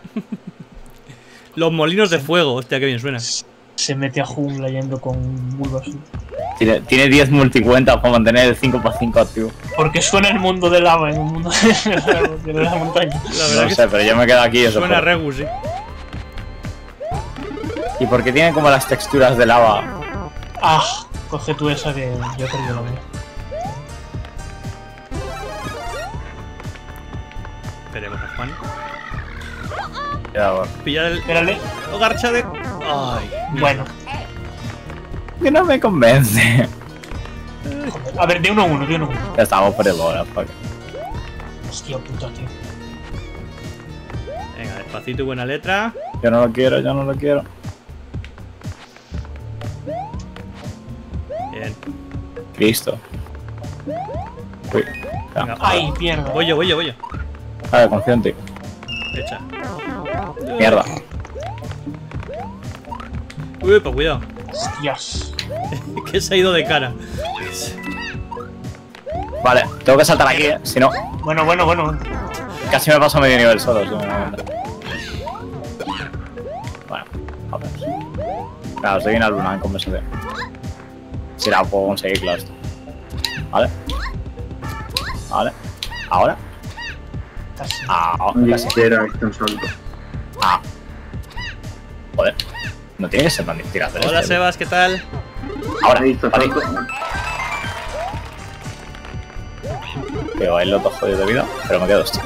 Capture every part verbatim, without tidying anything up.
Los molinos de fuego, hostia, qué bien suena. Se mete a jungla yendo con Bulbasaur. Tiene, tiene diez multicuentas para mantener el cinco por cinco activo. Porque suena el mundo de lava en un mundo de la montaña. La verdad No que sé, pero yo me quedo aquí. Eso suena por... Regu, sí. ¿Y por qué tiene como las texturas de lava? Ah, coge tú esa que yo he perdido la mía. Esperemos a Juan. Ya, bueno. Pillar el. Espérale. Garcha de. Ay. Bueno. Que no me convence. A ver, de uno a uno, de uno a uno. Ya estamos por el hora, fuck. Hostia puta, tío. Venga, despacito y buena letra. Yo no lo quiero, yo no lo quiero. Bien. Cristo. Uy. Ya. Venga. Ay, mierda. Voy yo, voy yo, voy yo. A ver, confío en ti. Echa. Mierda. Uy, pues cuidado. Hostias. Que se ha ido de cara. Vale, tengo que saltar aquí, ¿eh? Si no, Bueno, bueno, bueno. casi me paso medio nivel solo. Si me... Bueno, a ver. Claro, estoy en la luna en conversación. Si la puedo conseguir, claro. Esto. Vale. Vale. Ahora. Casi. Ahora. Ni Casi. siquiera está un salto. Ah. Joder. No tiene que ser tan difícil hacer Hola, esto. Sebas, ¿qué tal? Ahora. Ahí está Vale. salto. Veo el loto jodido de vida, pero me quedo esto.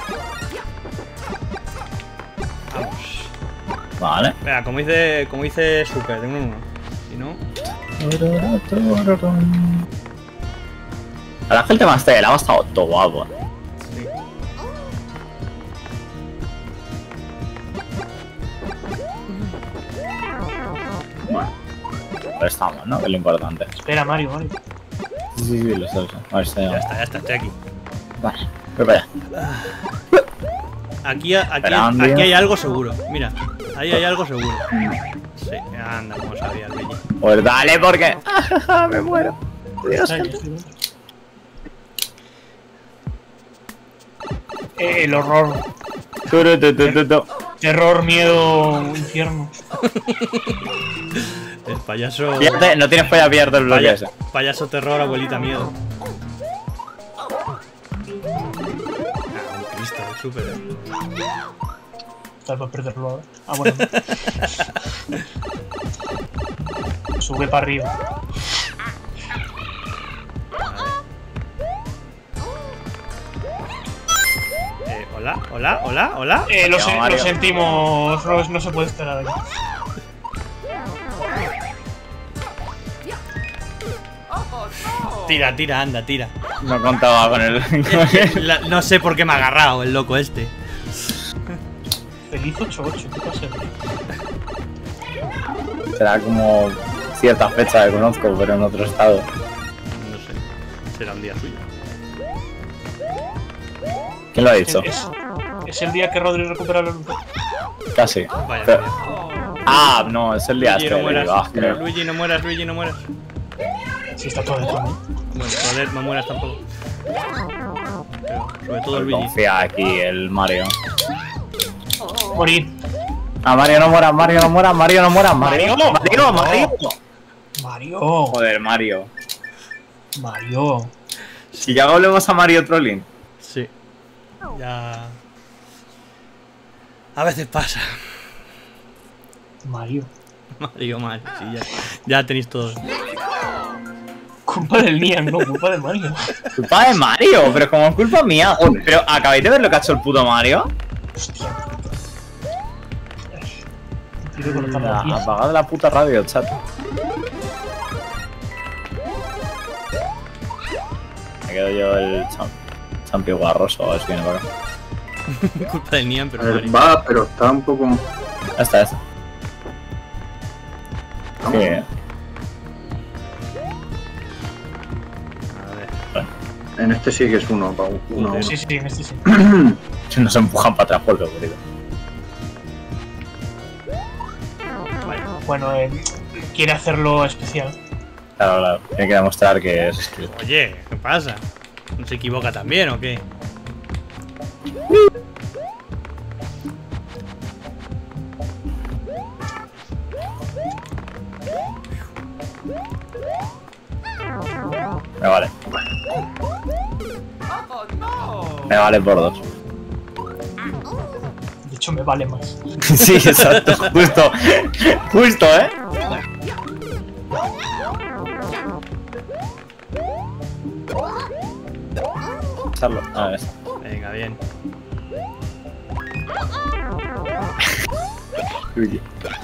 Vamos. Vale. Venga, como dice, como dice Super, de uno en uno. Si no. El ángel de Master del Lava ha estado todo guapo. Sí. Bueno, Pero estamos, ¿no? Que es lo importante. Espera, Mario, Mario. Sí, sí, sí, lo sé, lo sé. A ver si Ya está, ya está, estoy aquí. Vale, voy para allá. Aquí, aquí, Esperando. aquí hay algo seguro. Mira, ahí hay algo seguro. Sí, anda, como sabía el Luigi. Pues dale, porque. Me muero. Dios. Ay, estoy dentro. Eh, el horror. Tu, tu, tu, tu, tu, tu. Terror, miedo, infierno. El payaso. Fíjate, no tienes para abierto el bloque Paya- ese. payaso terror, abuelita miedo. Ah, un Cristo, súper. Tal para perderlo ahora. Ah, bueno. Sube para arriba. Eh, hola, hola, hola, hola. Eh, lo, No, se- lo Mario. sentimos, no, no se puede esperar aquí. Tira, tira, anda, tira. No contaba con el. La- no sé por qué me ha agarrado el loco este. Feliz ocho ocho, ¿qué pasa? Será como cierta fecha que conozco, pero en otro estado. No sé. Será un día suyo. ¿Quién lo ha dicho? Es, es el día que Rodri recupera la luz. Casi. Vaya, Pero- vaya. Ah, no, es el día Luigi, este. no mueras. Ah, creo. Luigi, no mueras, Luigi, no mueras. Sí, está todo dentro, ¿no? Bueno, joder, no mueras tampoco. Pero sobre todo Luigi. Confía aquí el Mario. Morir. Ah, Mario no muera, Mario no muera, Mario no muera, Mario. Mario, Mario, no. Mario. Mario. Joder, Mario. Mario. Si ya volvemos a Mario Trolling. Sí. Ya. A veces pasa. Mario. Mario mal, sí, ya, ya tenéis todos. Culpa del Nian, no, culpa de Mario. Culpa de Mario, pero como es culpa mía. Pero acabáis de ver lo que ha hecho el puto Mario. Hostia. Quiero cortar la Mira, pieza. apagad la puta radio, chat. Me quedo yo el champ champi guarroso, a ver si viene para acá. Culpa del Nian, a pero ver, Mario. va, pero está un poco. Ya está, ya está. Vamos. Sí. A ver. En este sí que es uno, pa- uno, a uno. Sí, sí, en este sí. Nos empujan para atrás por lo querido. Vale. Bueno, eh, quiere hacerlo especial. Claro, claro. Tiene que demostrar que es skill. Oye, ¿qué pasa? ¿No se equivoca también o qué? Me vale. Me vale por dos. De hecho, me vale más. Sí, exacto. Justo. Justo, ¿eh? Echarlo. A ver. Venga, bien. Uy.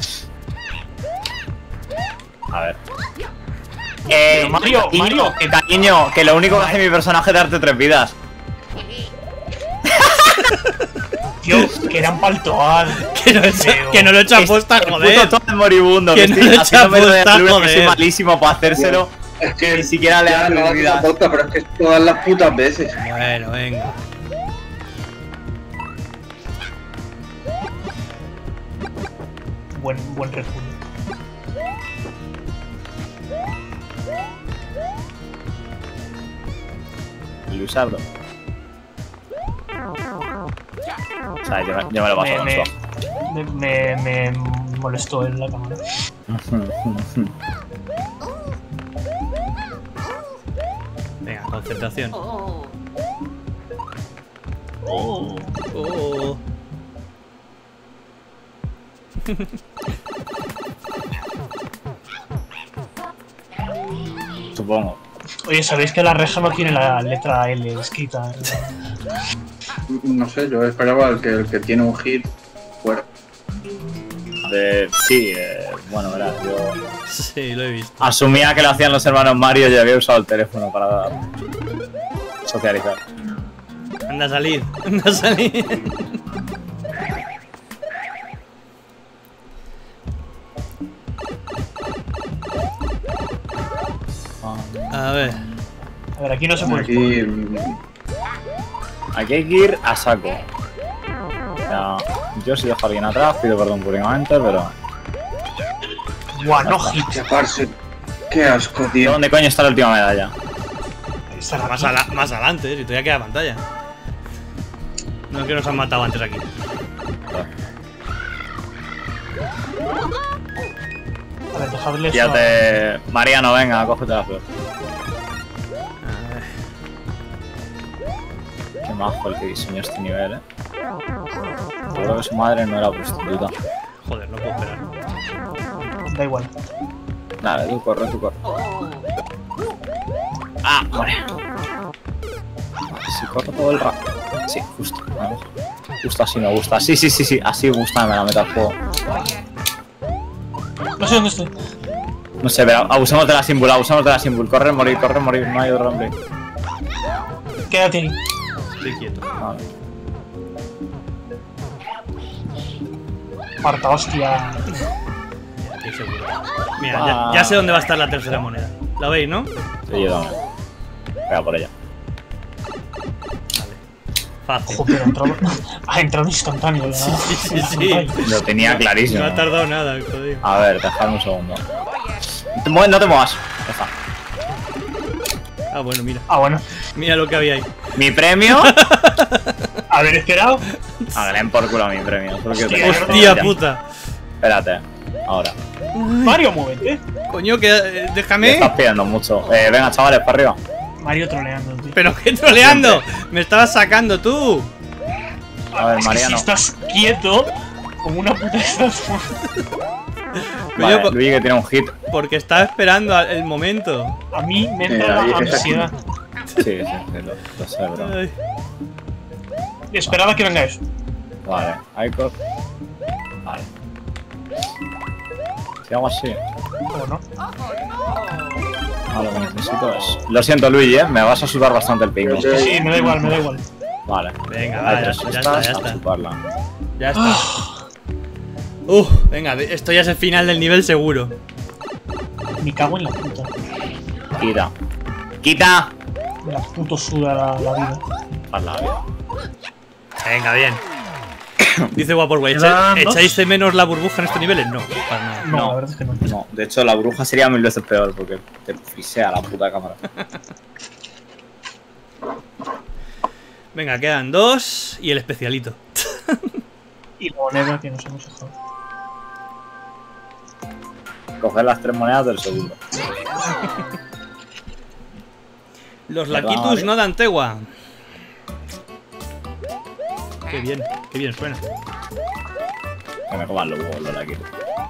A ver. Eh, Pero Mario, cariño, Mario. que cariño, que lo único que hace mi personaje es darte tres vidas. Tío, que eran paltoal. Que no, he hecho- que no lo he hecho a posta, El joder. puto Toad moribundo, Que que no estoy le echa haciéndome lo de aposta, Blue, que soy joder. malísimo para hacérselo. Es que Ni siquiera le ya dan no tres haces vidas. aposta, pero es que es todas las putas veces. Bueno, venga. Buen, buen refugio. Luisardo. O sea, yo me, yo me lo paso Me, con me, suave. me, me, me molestó en la cámara. Venga, concentración. Oh. Oh. Supongo. Oye, ¿sabéis que la reja no tiene la letra L escrita? No sé, yo esperaba el que, el que tiene un hit fuera. De, sí, eh, bueno, verás, yo Sí, lo he visto. asumía que lo hacían los hermanos Mario y había usado el teléfono para socializar. Anda a salir, anda a salir. A ver. A ver, aquí no se puede. Aquí. mm, Aquí hay que ir a saco. O sea, yo si dejo a alguien atrás, pido perdón públicamente, pero... Guau, no hit. Hostia, parce. Qué asco, ¿De tío. dónde coño está la última medalla? Estará Más, aquí. ala- más adelante, eh, si todavía queda pantalla. No es que nos han matado antes aquí. A ver, dejadle eso. Fíjate, Mariano, venga, cógete la flor. A ver. Qué majo el que diseñó este nivel, eh. Seguro que su madre no era prostituta. Joder, no puedo esperar. Da igual. Dale, tú corre, tú corre. Ah, vale. Si corro todo el rato. Sí, justo. Vamos. Justo así me gusta. Sí, sí, sí, sí. Así me gusta, me la meto al juego. No sé dónde estoy. No sé, pero abusamos de la símbolo, abusamos de la símbolo. Corre, morir, corre, morir. No hay otro hombre. Quédate ahí. Estoy quieto. Vale. Parta, hostia. Estoy seguro. Mira, Ah. ya, ya sé dónde va a estar la tercera moneda. ¿La veis, no? Sí, yo también. Venga por ella. Fácil. Joder, ha entrado, ha entrado instantáneo. ¿verdad? Sí, sí, sí. Lo tenía clarísimo. No ha tardado nada, jodido. A ver, dejadme un segundo. Te mueves, no te muevas. Ya está. Ah, bueno, mira. Ah, bueno. Mira lo que había ahí. Mi premio. Haber esperado. A Glen por culo mi premio. Solo quiero Hostia, tener- Hostia Ya. puta. Espérate. Ahora. Mario, muévete. Coño, que eh, Me déjame. estás pidiendo mucho. Eh, venga, chavales, para arriba. Mario troleando, tío. Pero que troleando. Me estabas sacando tú. A ver, Es que Mariano. si estás quieto, como una puta estatua. Coño, Vale, po- Luigi que tiene un hit. porque estaba esperando al- el momento. A mí me Eh, entra ahí la está. ansiedad. Sí, sí, sí, lo, lo sé, bro. Ay. Esperaba que venga eso. Vale, Icor. Vale. Si hago así. ¿O no? Ah, lo que necesito es. Lo siento, Luigi, eh. Me vas a sudar bastante el pingo. Sí. Sí, me da igual, me da igual. Vale. Venga, Hay va, ya, tres ya está, estas, ya a está. chuparla. Ya está. Uf, venga, de- esto ya es el final del nivel seguro. Me cago en la puta. Quita. ¡Quita! Me la puto suda la, la vida. Haz la vida. Venga, bien. Dice Vaporwave, Quedan ¿echa- dos. ¿echáis de menos la burbuja en estos niveles? No, para nada. No, No. la verdad es que no. No, de hecho, la bruja sería mil veces peor porque te frisea la puta cámara. Venga, quedan dos y el especialito. Y la moneda que nos hemos dejado. Coger las tres monedas del segundo. Los ¿Verdad, Lakitus Mario? no dan tegua. Qué bien, qué bien suena. Que me coman los huevos los Lakitus.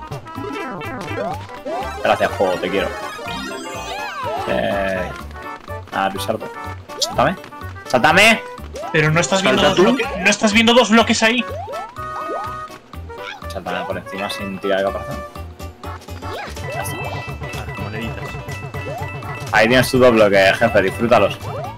Gracias, juego, te quiero. Eh... A pisarte. Sáltame. ¡Sáltame! Pero no estás viendo ¿Salta dos tú? bloques, no estás viendo dos bloques ahí. Sáltame por encima sin tirar de caparazón. Ah, moneditas. Ahí tienes tus dos bloques, jefe, disfrútalos.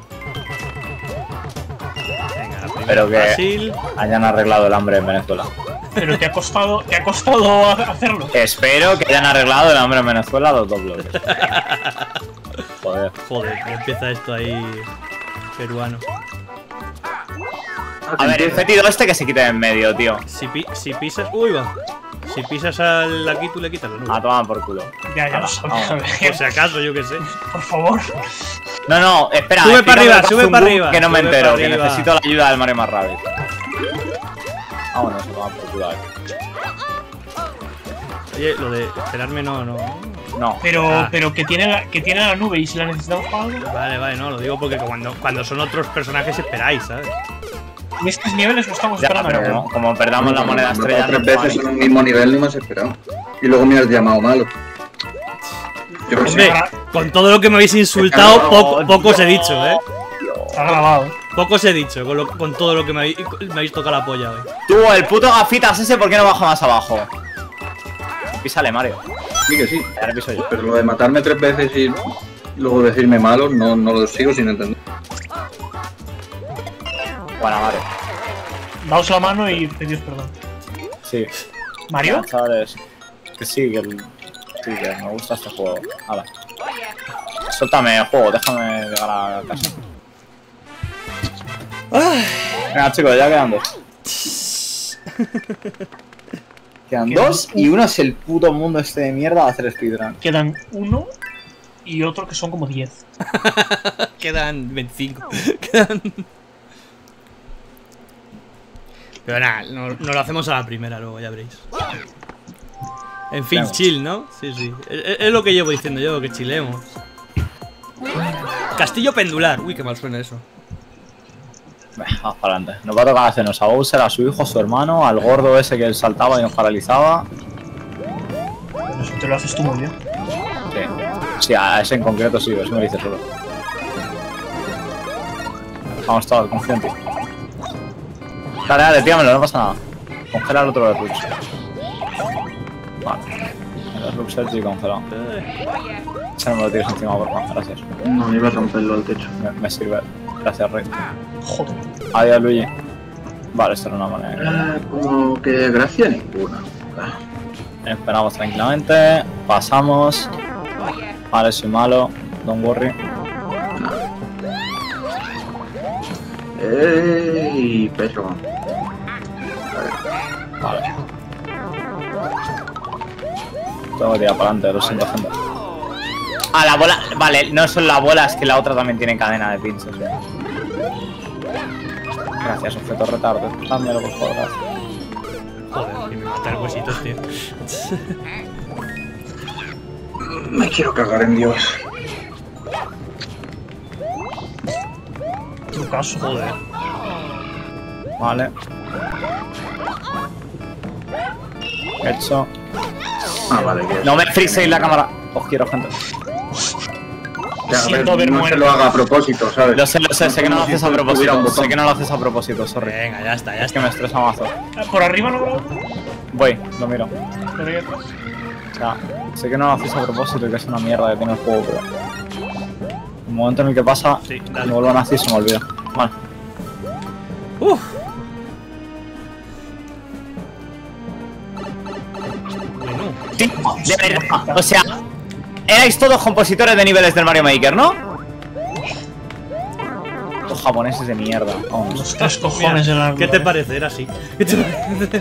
Venga, la primera Pero que- fácil. Hayan arreglado el hambre en Venezuela. Pero te ha costado, te ha costado ha- hacerlo. Espero que hayan arreglado el hambre en Venezuela los dos bloques. Joder. Joder, ya empieza esto ahí peruano. A ver, el fétido este que se quite de en medio, tío. Si, pi si pisas... Uy, va. Si pisas al Lakitu le quitas la nube. A tomar por culo. Ya, ya Hala, lo sabía. vamos. Por si acaso, yo qué sé. Por favor. No, no, espera. Sube explícame para arriba, lo que sube hace un para bug arriba, Que no me sube entero, para que arriba. necesito la ayuda del Mario más Rabbit. Vámonos, a tomar por culo. eh. Oye, lo de esperarme no, no. No. Pero, Ah. pero que tiene la, que tiene la nube y si la necesitamos para algo. Vale, vale, no, lo digo porque cuando, cuando son otros personajes esperáis, ¿sabes? En estos niveles no estamos Ya, esperando. pero nada. como, como perdamos la moneda Cuando estrella. tres no veces vale. en un mismo nivel ni me has esperado. Y luego me has llamado malo. Yo qué sé. Hombre, con todo lo que me habéis insultado, poco, poco os he dicho, ¿eh? Está grabado. Poco os he dicho con, lo- con todo lo que me habéis, me habéis tocado la polla hoy. Tú, el puto gafitas ese, ¿por qué no baja más abajo? Písale, Mario. Sí que sí. Ya le piso yo. Pero lo de matarme tres veces y luego decirme malo, no, no lo sigo sin entender. Bueno, Mario. Daos la mano y pedios perdón. Sí. ¿Mario? Ya, chavales. Que sí, que, el- sí, que me gusta este juego. Hala. Suéltame el juego, déjame llegar a casa. Venga, chicos, ya quedan dos. Quedan dos y uno es el puto mundo este de mierda de hacer speedrun. Quedan uno y otro que son como diez. Quedan veinticinco. Quedan... Pero nada, no, no lo hacemos a la primera, luego ya veréis. En fin, Claro. chill, ¿no? Sí, sí. Es, es- es lo que llevo diciendo yo, que chilemos. Castillo pendular. Uy, qué mal suena eso. Venga, vamos para adelante. Nos va a tocar hacernos a Bowser, a su hijo, a su hermano, al gordo ese que él saltaba y nos paralizaba. Pero eso te lo haces tú muy bien. Sí, sí, a ese en concreto sí, eso me dice solo. Vamos todos, confío en ti. Dale, dale, tíramelo, no pasa nada. Congela el otro de Rux. Vale. El Rux y congelado. Ese no me lo tires encima, por favor, gracias. No, iba a romperlo al techo. Me, me sirve. Gracias, Rey. Joder. Adiós, Luigi. Vale, esto era una manera. Ah, como que gracia ninguna. Ah, Esperamos tranquilamente. Pasamos. Vale, soy malo. Don't worry. ¡Ey, perro! Vale. Tengo que tirar para adelante, lo siento, gente. Ah, la bola. Vale, no son la bola, es que la otra también tiene cadena de pinchos. ¿Eh? Gracias, objeto retardo. Dámelo, por favor, gracias. Joder, que me matan huesitos, tío. Me quiero cagar en Dios. Trucazo. Joder. Vale. Hecho. Ah, vale, que No me friséis la cámara. Os quiero, gente. Ya, a Siento ver, haber no se muerto. lo haga a propósito, ¿sabes? Lo sé, lo sé, sé que no lo haces a Como si tuviera propósito. un botón. Sé que no lo haces a propósito, sorry. Venga, ya está, ya Es que está. me estresa mazo. Por arriba no grabo. Voy, lo miro. Por ahí atrás. O sea, sé que no lo haces a propósito y que es una mierda que tiene el juego, pero... El momento en el que pasa, Sí, me dale. vuelvo a nacer y se me olvida. Vale. Uf. Menú. Sí, de verdad. O sea, erais todos compositores de niveles del Mario Maker, ¿no? Los japoneses de mierda. Vamos. Los tres cojones del árbol. ¿Qué te eh. parece? Era así. ¿Qué te parece?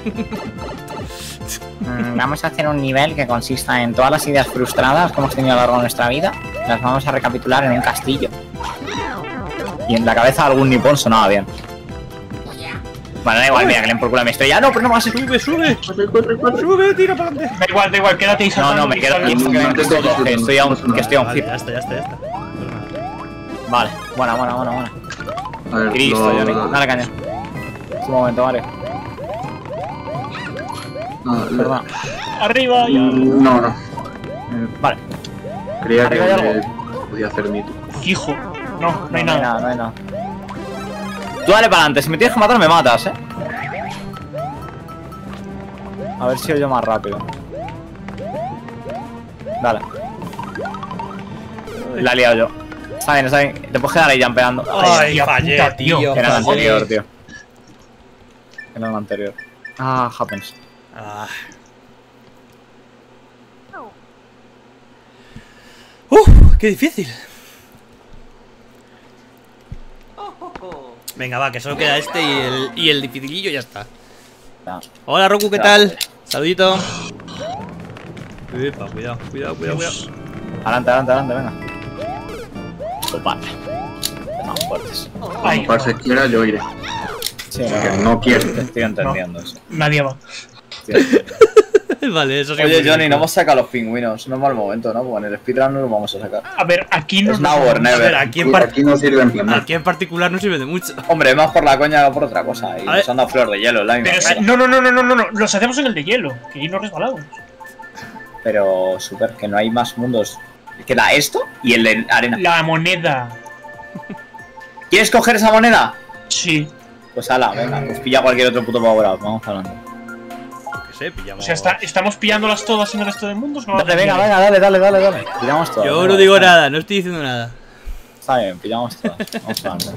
Mm, Vamos a hacer un nivel que consista en todas las ideas frustradas que hemos tenido a lo largo de nuestra vida. Las vamos a recapitular en un castillo. Y en la cabeza de algún nipón sonaba bien. Bueno, da igual, mira, que le por culo a mi estrella. No, pero no va a ser. Sube, sube. Sube, tira para adelante. Da igual, da igual, quédate ahí No, saltando no, me y quedo sal- aquí. No, no te Que estoy a un, toques, que estoy a un Vale, hit. ya está, ya está, ya está. Vale, buena, buena, buena, buena. A ver, Cristo, lo- Johnny. Dale caña. Es un momento, vale. Ah, le- Perdón. Arriba ya. Mm, No, no. Vale. Creía que ¿Arriba hay le podía hacer mito. Fijo. No, no hay No hay nada. nada, no hay nada. Tú dale para adelante, si me tienes que matar me matas, eh. A ver si yo más rápido. Dale. La he liado yo. Está bien, está bien. Te puedes quedar ahí jampeando. Ay, hostia fallé, puta, tío. tío. Era el fallé. anterior, tío. Era el anterior. Ah, happens. Ah. Uf, qué difícil. Venga, va, que solo queda este y el, y el dificilillo y ya está. Ya. Hola, Roku, ¿qué tal? Saludito. Epa, cuidado, cuidado, cuidado, cuidado. Adelante, adelante, adelante, venga. Topar. Más fuertes. Ay, Cuando Parse quiera, yo iré. Sí, Que no, no quiere. te estoy entendiendo eso. nadie va. Tío. Vale, eso sí. Oye, muy Johnny, bien. no hemos sacado los pingüinos. No es mal momento, ¿no? Porque en el speedrun no los vamos a sacar. A ver, aquí no. Es now or A never. ver, aquí en, par- Aquí no sirve en plan. aquí en particular no sirve de mucho. Hombre, más por la coña que por otra cosa. Y A nos ver. han dado flor de hielo, la misma Pero si- mierda. no, no, no, no, no, no, no. Los hacemos en el de hielo. Que ahí nos resbalamos. Pero, super, que no hay más mundos. Queda esto y el de arena. La moneda. ¿Quieres coger esa moneda? Sí. Pues ala, venga, pues pilla cualquier otro puto power up. Vamos hablando. Que sé, pillamos. O sea, está- estamos pillándolas todas en el resto de mundos. No Dale, venga, venga, dale, dale, dale, dale. Pillamos todas. Yo venga, no digo está bien. nada, no estoy diciendo nada. Está bien, pillamos todas. Vamos adelante.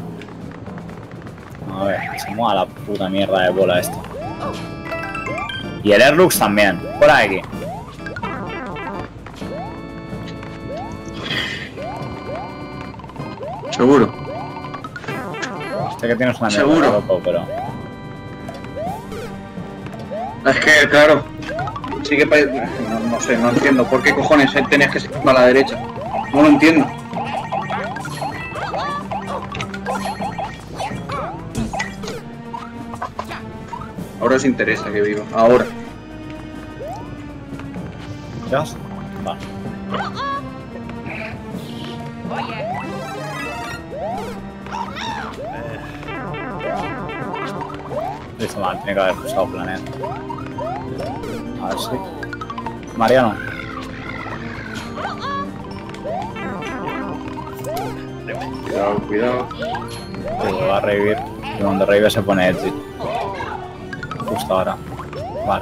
A ver, se mueva la puta mierda de bola esto. Y el Airlux también. Por aquí. Seguro. Sé que tienes una mierda Seguro. de loco, pero. Es que, claro. Sí que pa- no, no sé, no entiendo. ¿Por qué cojones tenías que ser a la derecha? No lo entiendo. Ahora os interesa que viva. Ahora. ¿Ya? Vale. Listo, mal, tiene que haber usado planear. A ver si. Mariano. Cuidado, cuidado. Que va a revivir. Y cuando revive se pone exit. Justo ahora. Vale.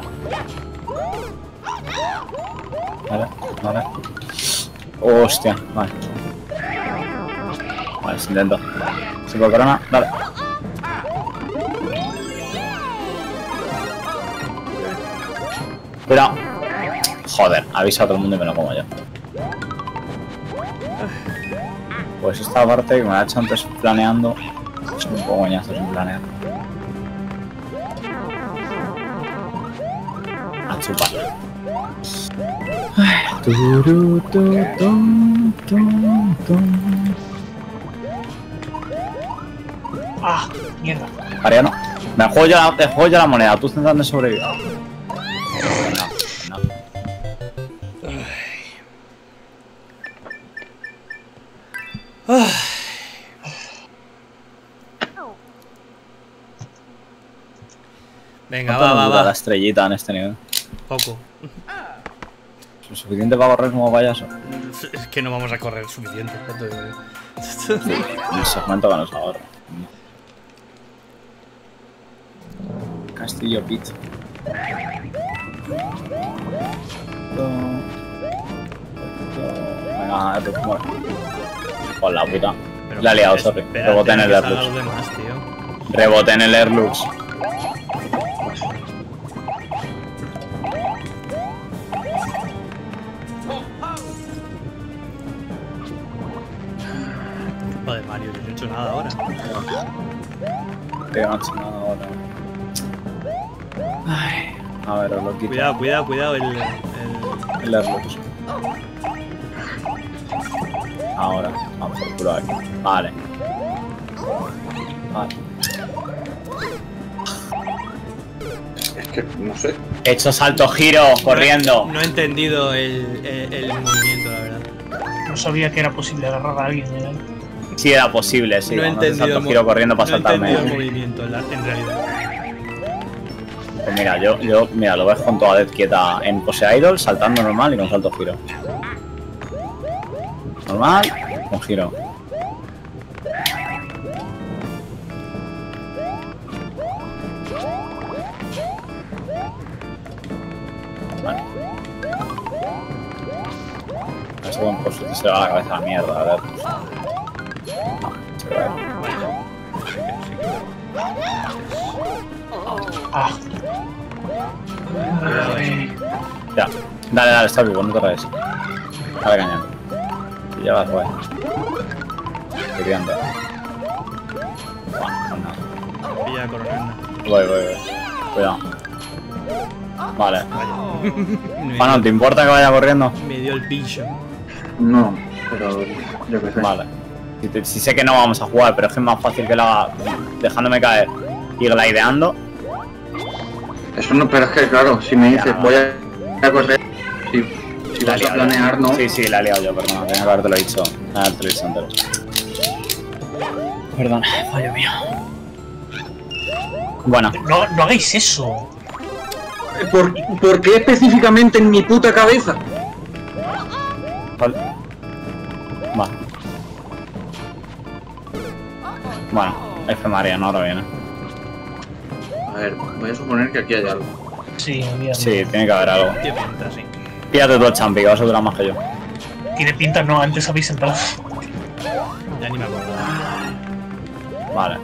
Vale, vale. Hostia, vale. Vale, se intento. Se puede corona, dale. Cuidado. Joder, avisa a todo el mundo y me lo como yo. Pues esta parte que me la he hecho antes planeando es un poco coñazo sin planear. A chupar. Ay, turu, tu, tum, tum, tum. Ah, mierda. Mariano, me juego ya la, me juego ya la moneda, tú intentando sobrevivir. No, no. Venga, ¿Cuánto va, nos va, dura va. la estrellita en este nivel? Poco. ¿Es lo suficiente para correr como payaso? Es que no vamos a correr suficiente. ya te digo yo. El segmento que nos ahorra. Castillo Pit. Venga, te muere. Con la puta. Pero La he liado, espérate, sorry. Reboté en el que salga Airlux. los demás, tío. Reboté en el Airlux. Joder, Mario, yo no he hecho nada ahora. Tío, no he hecho nada ahora. Ay, a ver, os lo quito. Cuidado, cuidado, cuidado. El, el... El Airlux. Ahora, vamos por culo aquí. Vale. Vale. Es que, no sé. He hecho salto giro, corriendo. No he entendido el, el, el movimiento, la verdad. No sabía que era posible agarrar a alguien. ¿eh? Sí era posible, sí. No he cuando haces entendido, salto giro corriendo para no he saltarme. entendido el movimiento en, la, en realidad. Pues mira, yo, yo, mira, lo ves con toda Death quieta en pose idol, saltando normal y con salto giro. Normal, con giro. Vale. Ese buen poste se le va la cabeza a la mierda, a ver. No, se va. Ah. Ya, dale, dale, está vivo, no te rayes. Dale cañón. Si llevas, güey. Queriendo. Bueno, no. Pilla coronel. Voy, voy, voy. Cuidado. Vale. Me Bueno, dio- ¿te importa que vaya corriendo? Me dio el pillo. No, pero yo qué sé. Vale. Si, te- si sé que no vamos a jugar, pero es que es más fácil que lo haga dejándome caer y glideando. Eso no, pero es que claro, si me dices Ya. voy a a correr, si, si La he vas a liado planear, yo. no. Sí, sí, la he liado yo, perdón. Tenía que haberte lo dicho. Tenía que haberte lo dicho entero. Perdón, fallo mío. Bueno, No, no hagáis eso. ¿Por, ¿Por qué específicamente en mi puta cabeza? vale. Va. Bueno, F María, no ahora viene. A ver, voy a suponer que aquí hay algo. Sí, olvídalo. Sí, tiene que haber algo. Qué pinta, sí. Píllate tú el champi, que vas a durar más que yo. Tiene pinta, no, antes habéis entrado. Ya ni me acordaba. Vale,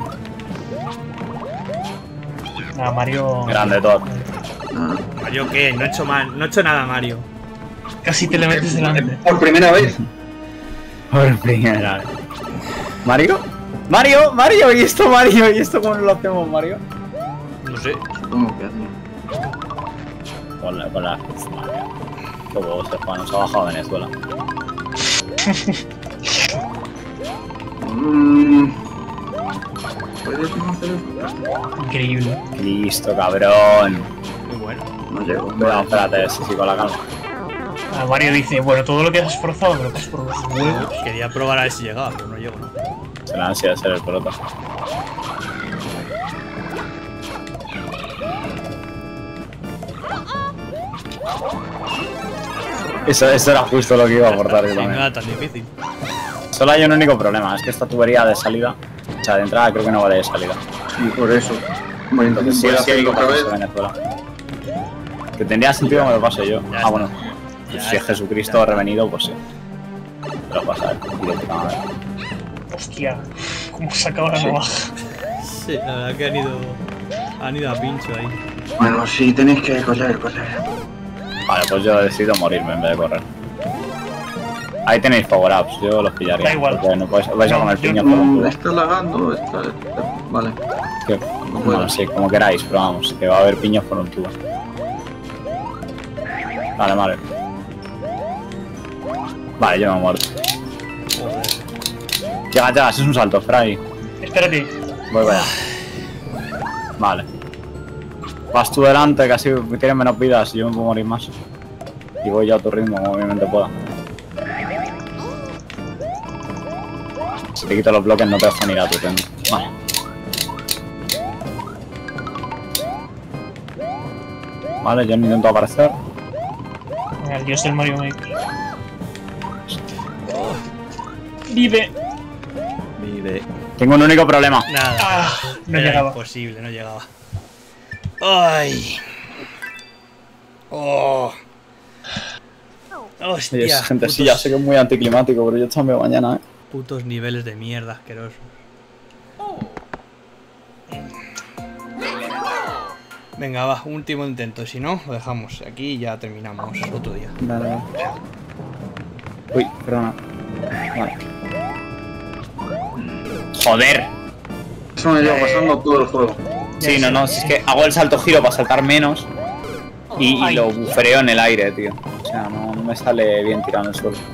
Nada, Mario. grande todo. Ah, ¿Mario qué? No he hecho mal, no he hecho nada, Mario. Casi te le metes delante. por primera vez. Por primera vez. ¿Mario? ¡Mario! ¡Mario! ¿Y esto, Mario? ¿Y esto cómo lo hacemos, Mario? No sé. Supongo que así. Con la... con la... Madre. Qué huevos, Juan, nos ha bajado Venezuela. Mm, ¿Puedes no hacer eso? Increíble. Listo, cabrón. Muy bueno. No llego. Cuidado, espérate, sí, sí, con la calma. Ah, Mario dice, bueno, todo lo que has esforzado me lo pasas por los huevos. Quería probar a ver si llegaba, pero no llego, ¿no? Se la ansia de ser el pelota. Eso, eso era justo lo que iba a aportar yo Sí, no también. era tan difícil. Solo hay un único problema, es que esta tubería de salida, o sea, de entrada creo que no vale de salida. Y por eso. Voy, Entonces sí voy a o sí hay que hacerlo otra vez. pasarse Venezuela. Que tendría sentido que me lo pase yo. Ya Ah, está. bueno. Ya Si es está. Jesucristo revenido, pues sí. Te lo pasa él, directamente. Hostia, cómo sacaba la Sí. navaja. Sí, la verdad que han ido. Han ido a pincho ahí. Bueno, sí, tenéis que coser, coser. Vale, pues yo decido morirme en vez de correr. Ahí tenéis power ups, yo los pillaría. Da igual. Porque no vais, vais a No, comer yo- piña por un Mm, tubo. está lagando, está, está- Vale. Que- No puedo. Bueno, sí, como queráis, pero vamos, que va a haber piños por un tubo. Vale, vale. Vale, yo me he muerto. Joder. Llega, llega, eso es un salto, espera ahí. Espérate. Voy para allá. Vale. Vas tú delante, que así tienes menos vidas y yo me puedo morir más. Y voy yo a tu ritmo, como obviamente pueda. Si te quito los bloques no te dejo ni ir a tu ritmo. Vale. Vale, yo no intento aparecer. El dios del Mario Maker. Vive. Vive. Tengo un único problema. Nada. Ah, no Era llegaba. imposible, no llegaba. ¡Ay! ¡Oh! Oye, ¡Hostia! gente, sí, putos- ya sé que es muy anticlimático, pero yo también mañana, eh. Putos niveles de mierda asquerosos. Venga, va, último intento. Si no, lo dejamos aquí y ya terminamos otro día. Vale, vale. Uy, perdona. Vale. Joder. Eso me lleva pasando todo el juego. Sí, no, no, si es que hago el salto giro para saltar menos y, y Ay. lo bufereo en el aire, tío. O sea, no, no me sale bien tirado en el suelo.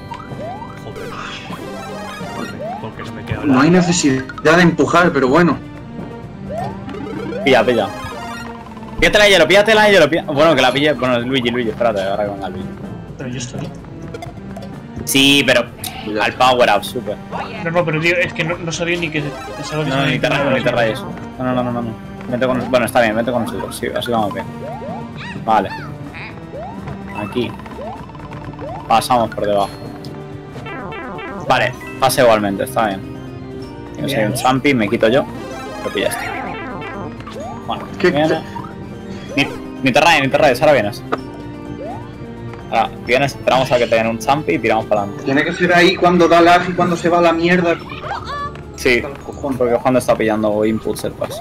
Joder. Porque no me queda No hay necesidad de empujar, pero bueno. Pilla, pilla. Píllate la hielo, píllate la hielo, pilla. Bueno, que la pille. Bueno, Luigi, Luigi, espérate, ahora que venga Luigi. Pero yo estoy. Sí, pero al power up, super. No, no, pero tío, es que no, no sabía ni que pensaba que No, se no, ni te había rayes, ni te rayes. No, no, no, no, no. Vete con, bueno, está bien, vete con nosotros, sí, así vamos bien. Vale. Aquí. Pasamos por debajo. Vale, pasa igualmente, está bien. Yo soy un champi, me quito yo. Lo pillaste. Bueno, ¿Qué? viene. Ni, ni te rayes, ni te rayes, ahora vienes. Ahora vienes, esperamos a que te den un champi y tiramos para adelante. Tiene que ser ahí cuando da lag y cuando se va la mierda. Sí, porque Juan está pillando inputs el pase.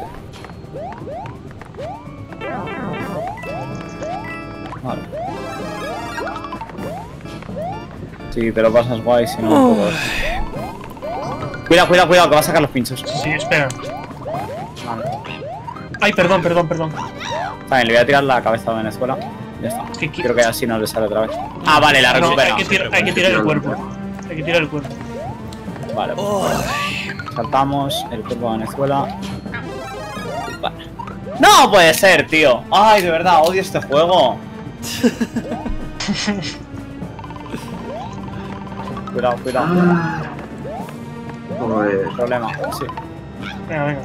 Vale. Sí, te lo pasas guay, si no, un poco. Cuidado, cuidado, cuidado, que va a sacar los pinchos. Sí, espera. Vale. Ay, perdón, perdón, perdón. Está bien, le voy a tirar la cabeza a Venezuela. Ya está. Es que qui- Creo que así no le sale otra vez. Ah, vale, la No, recupera. hay que, tirar, hay que tirar el cuerpo. Hay que tirar el cuerpo. Vale, pues, saltamos el cuerpo de Venezuela. Vale. ¡No puede ser, tío! ¡Ay, de verdad, odio este juego! Cuidado, cuidado. Ah. Joder. Problema, sí. Venga, venga.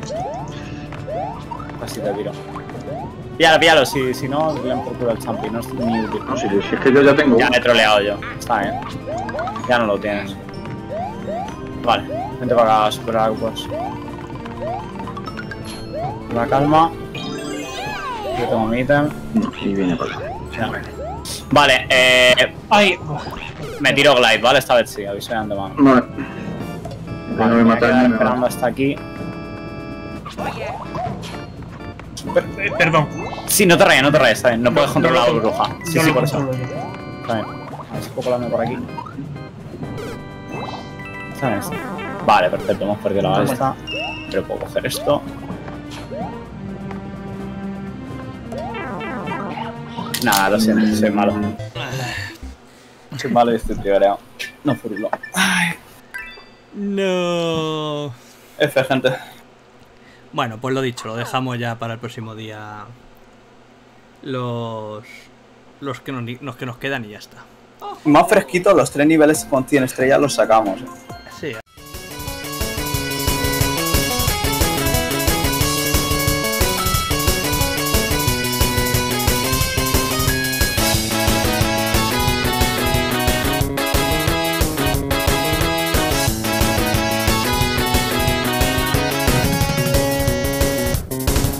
Casi te tiro. Píllalo, píllalo, si, si no, le han por culo al champi, no es ni útil. No, si, si es que yo ya tengo Ya uno. me he troleado yo, está bien. Ya no lo tienes. Vale, vente para acá, super aguas. La calma. Yo tengo mi ítem. No, y viene para acá. Ya. Vale, eh. Ay, Me tiro glide, ¿vale? Esta vez sí, aviso de antemano. Vale. Vale, No me me voy a mata quedar el esperando hasta aquí. eh, perdón. Sí, no te rayes, no te rayes, está bien. No, puedes controlar lo la burbuja. Sí, no sí, lo por eso. controlo yo. Está bien. A ver si puedo colarme por aquí. ¿Sabes? Vale, perfecto, hemos perdido la balista. Pero puedo coger esto. Nada, lo siento, soy malo. Soy malo y estoy prioreado. No furlo. No. F, gente. Bueno, pues lo dicho, lo dejamos ya para el próximo día. Los. Los que nos, los que nos quedan y ya está. Más fresquitos, los tres niveles con cien estrellas los sacamos. eh.